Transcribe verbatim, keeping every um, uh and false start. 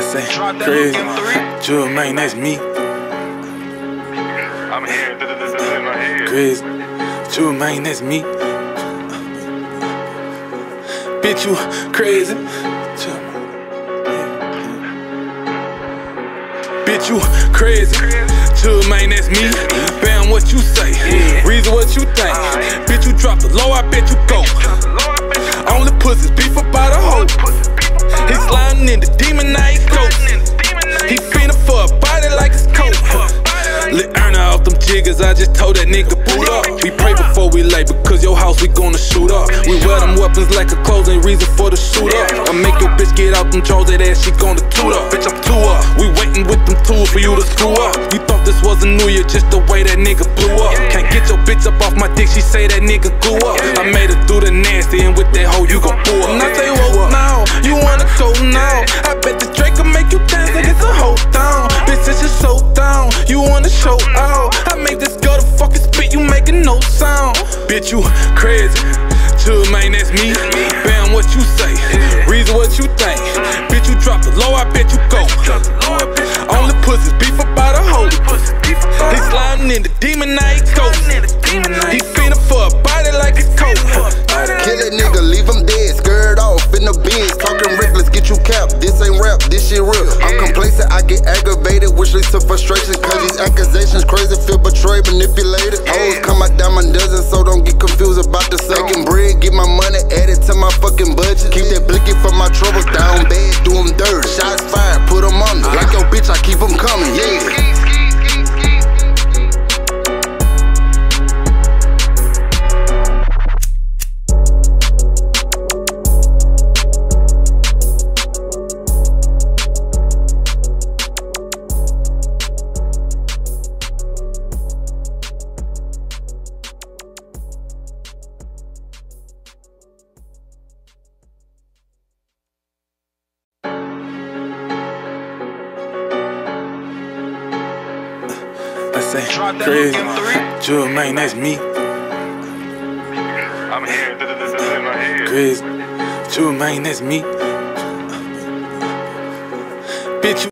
say crazy. Jewel, man, that's me. I'm here, this is in my head. Crazy. Jewel, man, that's me. Bitch, you crazy. Bitch, you crazy. Jewel, man, that's me. Bam, what you say? Reason what you think. Bitch, you drop the low, I bet you go. Only pussies beef about a hoe. He sliding in the demon, now he ghost. He fiendin' for a body like it's coke. Lit earner off them jiggers, I just told that nigga boot up. We pray before we lay, because your house we gonna shoot up. We wear them weapons like a clothes, ain't reason for the shoot up. I make your bitch get out them drawers, that ass she gonna toot up. Bitch, I'm two up, we waiting with them tools for you to screw up. You thought this was a new year, just the way that nigga blew up. Can't get your bitch up off my dick, she say that nigga glue up. I made her do the nasty, and with that hoe you gon' pull up. And I say, whoa, now, you wanna go now. I bet the Drake will make you dance like it's a whole town. Bitch, it's just so down, you wanna show out. I make this girl to fucking spit, you making no sound. Bitch, you crazy. Jewel, man, that's me. Bam, what you say? Reason what you think. Bitch, you drop the low, I bet you go. Only pussies beef about a hoe. He sliding in the demon, now he ghost. He fiendin' for a body like it's coke. Kill that nigga, leave him dead, skirt off in the bins. Talking reckless, get you capped. This ain't rap, this shit real. I'm complacent, I get aggravated, which leads to frustration. Cause these accusations crazy, feel betrayed, manipulated. Hoes come out down my dozen, so don't get confused about the second bread. Get my money added to my fucking budget. Keep that blicky for my troubles, down bad, do them dirty. Shots fired, put them under. Like your bitch, I keep them coming, yeah. I say crazy. Jewel, man, that's me. I'm here, this is in my head. Crazy. Jewel, man, that's me.